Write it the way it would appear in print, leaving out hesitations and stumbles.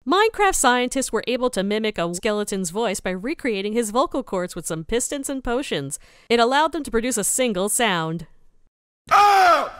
Minecraft scientists were able to mimic a skeleton's voice by recreating his vocal cords with some pistons and potions. It allowed them to produce a single sound. Oh!